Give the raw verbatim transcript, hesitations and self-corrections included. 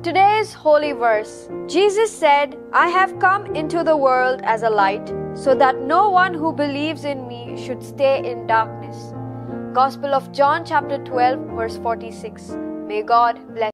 Today's holy verse. Jesus said, I have come into the world as a light, so that no one who believes in me should stay in darkness. Gospel of John chapter twelve verse forty-six. May God bless.